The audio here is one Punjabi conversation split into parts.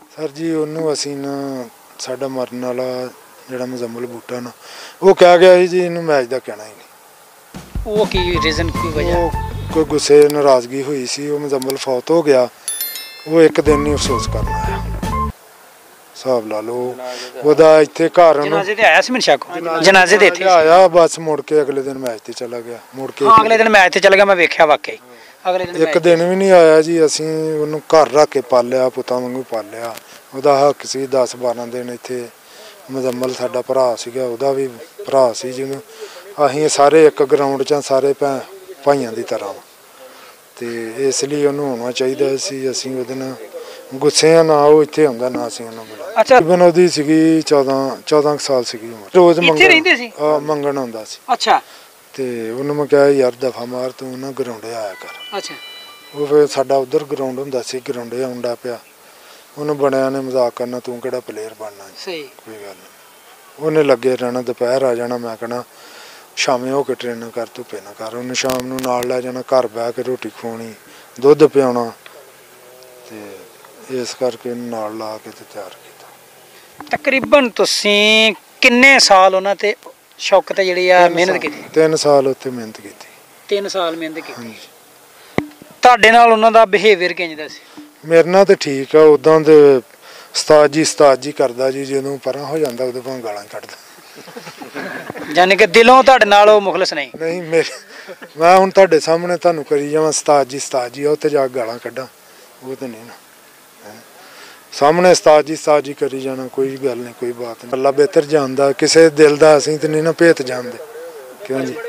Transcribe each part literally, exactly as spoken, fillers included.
सर जी ਉਹਨੂੰ ਅਸੀਂ ਨਾ ਸਾਡਾ ਮਰਨ ਵਾਲਾ ਜਿਹੜਾ ਮੁਜ਼ੰਮਲ ਬੂਟਾ ਨਾ ਉਹ ਕਹਿ ਗਿਆ ਸੀ ਜੀ ਇਹਨੂੰ ਮੈਚ ਦਾ ਕਹਿਣਾ ਹੀ ਨਹੀਂ। ਉਹ ਕੀ ਰੀਜ਼ਨ ਕੀ ਵਜ੍ਹਾ? ਕੋਈ ਗੁੱਸੇ ਨਾਰਾਜ਼ਗੀ ਹੋਈ ਸੀ। ਉਹ ਮੁਜ਼ੰਮਲ ਫੌਤ ਹੋ ਗਿਆ। ਉਹ ਇੱਕ ਦਿਨ ਨਹੀਂ ਅਫਸੋਸ ਕਰਨਾ ਆਇਆ। ਹਿਸਾਬ ਲਾ ਲਓ ਉਹਦਾ ਇੱਥੇ ਘਰ ਜਨਾਜ਼ੇ ਤੇ ਆਇਆ ਸੀ ਮਨਸ਼ਾ ਕੋ? ਜਨਾਜ਼ੇ ਦੇ ਇੱਥੇ ਆਇਆ ਬਸ ਮੁੜ ਕੇ ਅਗਲੇ ਦਿਨ ਮੈਚ ਤੇ ਚਲਾ ਗਿਆ। ਮੁੜ ਕੇ ਹਾਂ ਅਗਲੇ ਦਿਨ ਮੈਚ ਤੇ ਚਲਾ ਗਿਆ। ਮੈਂ ਵੇਖਿਆ ਵਾਕਈ ਅਗਲੇ ਦਿਨ ਇੱਕ ਦਿਨ ਵੀ ਨਹੀਂ ਆਇਆ ਜੀ। ਅਸੀਂ ਉਹਨੂੰ ਘਰ ਰੱਖ ਕੇ ਪਾਲਿਆ, ਪੁੱਤਾਂ ਵਾਂਗੂ ਪਾਲਿਆ। ਉਹਦਾ ਹੱਕ ਸੀ ਦਸ ਬਾਰਾਂ ਦਿਨ ਇੱਥੇ। ਮੁਜ਼ੰਮਲ ਸਾਡਾ ਭਰਾ ਸੀਗਾ, ਉਹਦਾ ਵੀ ਭਰਾ ਸੀ ਜਿਹਨੂੰ ਅਸੀਂ ਸਾਰੇ ਇੱਕ ਗਰਾਊਂਡ 'ਚ ਸਾਰੇ ਭੈ ਭਾਈਆਂ ਦੀ ਤਰ੍ਹਾਂ ਤੇ ਇਸ ਲਈ ਉਹਨੂੰ ਹੋਣਾ ਚਾਹੀਦਾ ਸੀ। ਅਸੀਂ ਉਹਦੇ ਨਾਲ ਗੁੱਸੇ ਆ ਨਾ ਉਹ ਇੱਥੇ ਆਉਂਦਾ ਨਾ ਅਸੀਂ ਉਹਨੂੰ ਮਿਲਿਆ। ਅੱਛਾ ਉਹਦੀ ਸੀਗੀ ਚੌਦਾਂ ਚੌਦਾਂ ਕੁ ਸਾਲ ਸੀਗੀ ਉਮਰ। ਰੋਜ਼ ਇੱਥੇ ਰਹਿੰਦੇ ਸੀ? ਹਾਂ ਮੰਗਣ ਆਉਂਦਾ ਸੀ। ਅੱਛਾ ਤੇ ਉਹਨੂੰ ਮੈਂ ਕਿਹਾ ਯਾਰ ਦਫਾ ਮਾਰ ਤੂੰ ਨਾ ਗਰਾਊਂਡੇ ਆਇਆ ਕਰ। ਅੱਛਾ ਉਹ ਫਿਰ ਸਾਡਾ ਉਧਰ ਗਰਾਊਂਡ ਹੁੰਦਾ ਸੀ, ਗਰਾਊਂਡੇ ਆਉਂਦਾ ਪਿਆ। ਉਹਨੂੰ ਬਣਿਆ ਨੇ ਮਜ਼ਾਕ ਕਰਨਾ ਤੂੰ ਕਿਹੜਾ ਪਲੇਅਰ ਬਣਨਾ। ਸਹੀ ਕੋਈ ਗੱਲ ਨਹੀਂ। ਉਹਨੇ ਲੱਗੇ ਰਹਿਣਾ ਦੁਪਹਿਰ ਆ ਜਾਣਾ। ਮੈਂ ਕਹਿਣਾ ਸ਼ਾਮੇ ਹੋ ਕੇ ਟ੍ਰੇਨਿੰਗ ਕਰ ਧੁੱਪੇ ਨਾ ਕਰ। ਉਹਨੇ ਸ਼ਾਮ ਨੂੰ ਨਾਲ ਲੈ ਜਾਣਾ, ਘਰ ਬਹਿ ਕੇ ਰੋਟੀ ਖਵਾਉਣੀ, ਦੁੱਧ ਪਿਆਉਣਾ ਤੇ ਇਸ ਕਰਕੇ ਨਾਲ ਲਾ ਕੇ ਤੇ ਤਿਆਰ ਕੀਤਾ। ਤਕਰੀਬਨ ਤੁਸੀਂ ਕਿੰਨੇ ਸਾਲ ਉਹਨਾਂ ਤੇ ਸ਼ੌਕ ਤੇ ਜਿਹੜੀ ਆ ਮਿਹਨਤ ਕੀਤੀ? ਤਿੰਨ ਸਾਲ ਉੱਥੇ ਮਿਹਨਤ ਕੀਤੀ। ਤਿੰਨ ਸਾਲ ਮਿਹਨਤ ਕੀਤੀ। ਤੁਹਾਡੇ ਨਾਲ ਉਹਨਾਂ ਦਾ ਬਿਹੇਵੀਅਰ ਕਿੰਜ ਦਾ ਸੀ? ਮੇਰੇ ਨਾਲ ਤੇ ਠੀਕ ਆ। ਉੱਦਾਂ ਦੇ ਉਸਤਾਦ ਜੀ ਉਸਤਾਦ ਜੀ ਕਰਦਾ ਜੀ। ਜਦੋਂ ਪਰਾਂ ਹੋ ਜਾਂਦਾ ਉਦੋਂ ਭਾਵੇਂ ਗਾਲਾਂ ਕੱਢਦਾ। ਯਾਨੀ ਕਿ ਦਿਲੋਂ ਤੁਹਾਡੇ ਨਾਲ ਉਹ ਮੁਖਲਸ ਨਹੀਂ? ਨਹੀਂ ਮੇਰੇ ਮੈਂ ਹੁਣ ਤੁਹਾਡੇ ਸਾਹਮਣੇ ਤੁਹਾਨੂੰ ਕਰੀ ਜਾਵਾਂ ਉਸਤਾਦ ਜੀ ਉਸਤਾਦ ਜੀ ਉੱਥੇ ਜਾ ਕੇ ਗਾਲਾਂ ਕੱਢਾਂ ਉਹ ਤਾਂ ਨਹੀਂ ਨਾ। ਸਾਹਮਣੇ ਉਸਤਾਦ ਜੀ ਉਸਤਾਦ ਜੀ ਕਰੀ ਜਾਣਾ ਕੋਈ ਗੱਲ ਨਹੀਂ, ਕੋਈ ਬਾਤ ਨਹੀਂ। ਅੱਲਾ ਬਿਹਤਰ ਜਾਣਦਾ ਕਿਸੇ ਦਿਲ ਦਾ। ਅਸੀਂ ਤਾਂ ਨਹੀਂ ਨਾ ਭੇਤ ਜਾਣਦੇ ਕਿਉਂ ਜੀ।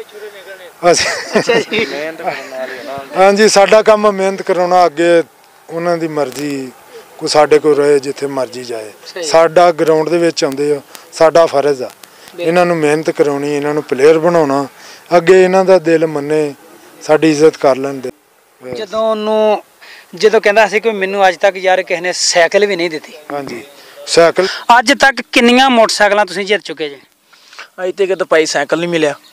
ਅਸੀਂ ਹਾਂਜੀ ਸਾਡਾ ਕੰਮ ਮਿਹਨਤ ਕਰਾਉਣਾ। ਅੱਗੇ ਉਹਨਾਂ ਦੀ ਮਰਜ਼ੀ ਕੋਈ ਸਾਡੇ ਕੋਲ ਰਹੇ ਜਿੱਥੇ ਮਰਜ਼ੀ ਜਾਏ। ਸਾਡਾ ਗਰਾਊਂਡ ਦੇ ਵਿੱਚ ਆਉਂਦੇ ਆ, ਸਾਡਾ ਫਰਜ਼ ਆ ਇਹਨਾਂ ਨੂੰ ਮਿਹਨਤ ਕਰਾਉਣੀ, ਇਹਨਾਂ ਨੂੰ ਪਲੇਅਰ ਬਣਾਉਣਾ। ਅੱਗੇ ਇਹਨਾਂ ਦਾ ਦਿਲ ਮੰਨੇ, ਸਾਡੀ ਇੱਜ਼ਤ ਕਰ ਲੈਂਦੇ। ਜਦੋਂ ਉਹਨੂੰ ਜਦੋਂ ਕਹਿੰਦਾ ਸੀ ਕਿ ਮੈਨੂੰ ਅੱਜ ਤੱਕ ਯਾਰ ਕਿਸੇ ਨੇ ਸਾਈਕਲ ਵੀ ਨਹੀਂ ਦਿੱਤੀ। ਹਾਂਜੀ ਸਾਈਕਲ ਅੱਜ ਤੱਕ ਕਿੰਨੀਆਂ ਮੋਟਰਸਾਈਕਲਾਂ ਤੁਸੀਂ ਜਿੱਤ ਚੁੱਕੇ ਜੇ? ਅਜੇ ਤੱਕ ਤਾਂ ਭਾਈ ਸਾਈਕਲ ਨਹੀਂ ਮਿਲਿਆ।